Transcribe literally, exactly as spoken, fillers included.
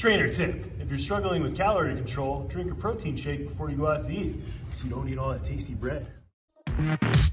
Trainer tip, if you're struggling with calorie control, drink a protein shake before you go out to eat so you don't eat all that tasty bread.